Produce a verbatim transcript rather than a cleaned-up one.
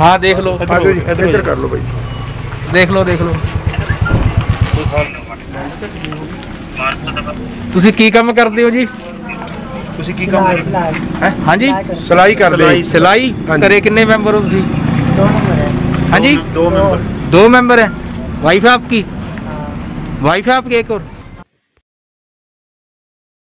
हाँ देख लो, आजो जी इधर कर लो भाई, देख लो देख लो। ਤੁਸੀਂ ਕੀ ਕੰਮ ਕਰਦੇ ਹੋ ਜੀ? ਤੁਸੀਂ ਕੀ ਕੰਮ ਕਰਦੇ? ਹੈ ਹਾਂਜੀ ਸਿਲਾਈ ਕਰਦੇ। सिलाई करे कितने मेंबर हो ਤੁਸੀਂ? दो नंबर है। हाँ जी दो मेंबर। दो मेंबर है। वाइफ है आपकी? वाइफ है आपकी एक और?